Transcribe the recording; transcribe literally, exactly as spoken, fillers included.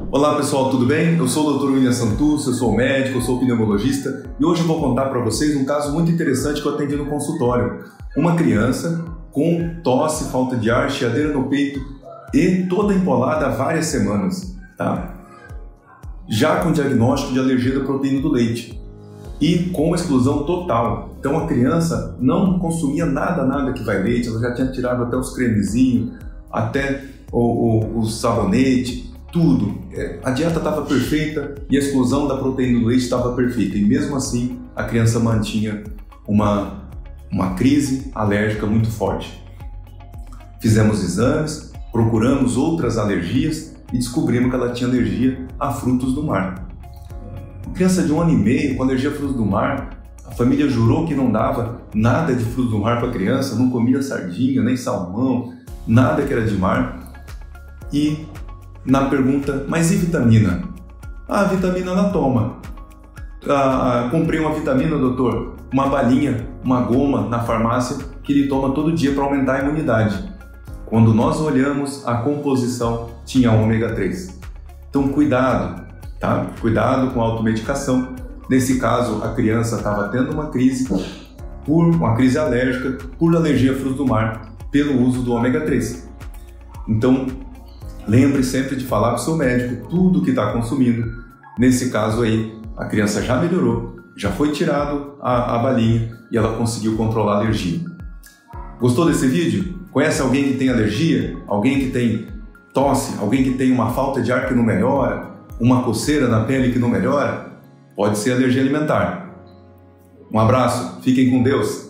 Olá pessoal, tudo bem? Eu sou o doutor William Santus, eu sou médico, eu sou pneumologista e hoje eu vou contar para vocês um caso muito interessante que eu atendi no consultório. Uma criança com tosse, falta de ar, chiadeira no peito e toda empolada há várias semanas, tá? Já com diagnóstico de alergia da proteína do leite e com exclusão total. Então a criança não consumia nada, nada que vai leite, ela já tinha tirado até os cremezinhos, até o, o, o sabonete, tudo. A dieta estava perfeita e a exclusão da proteína do leite estava perfeita. E mesmo assim, a criança mantinha uma, uma crise alérgica muito forte. Fizemos exames, procuramos outras alergias e descobrimos que ela tinha alergia a frutos do mar. Uma criança de um ano e meio com alergia a frutos do mar, a família jurou que não dava nada de frutos do mar para a criança, não comia sardinha, nem salmão, nada que era de mar. E na pergunta, mas e vitamina? Ah, a vitamina ela toma. Ah, comprei uma vitamina, doutor, uma balinha, uma goma na farmácia que ele toma todo dia para aumentar a imunidade. Quando nós olhamos, a composição tinha ômega três. Então cuidado, tá? Cuidado com a automedicação. Nesse caso, a criança estava tendo uma crise, por uma crise alérgica, por alergia a frutos do mar, pelo uso do ômega três. Então, lembre sempre de falar com o seu médico tudo que está consumindo. Nesse caso aí, a criança já melhorou, já foi tirado a, a balinha e ela conseguiu controlar a alergia. Gostou desse vídeo? Conhece alguém que tem alergia? Alguém que tem tosse? Alguém que tem uma falta de ar que não melhora? Uma coceira na pele que não melhora? Pode ser alergia alimentar. Um abraço, fiquem com Deus!